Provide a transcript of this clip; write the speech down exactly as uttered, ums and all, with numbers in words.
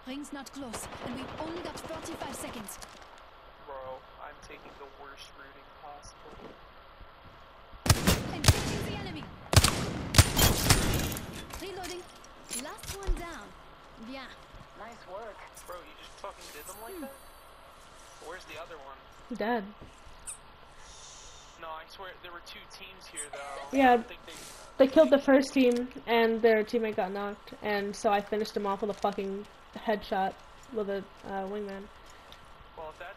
Ring's not close, and we've only got forty-five seconds. Bro, I'm taking the worst routing possible. Engaging the enemy. Reloading. Last one down. Bien. Nice work. Bro, you just fucking did them like that? Where's the other one? Dead. No, I swear there were two teams here though. Yeah. I don't think they, They killed the first team, and their teammate got knocked, and so I finished him off with a fucking headshot with a uh, wingman. well, if that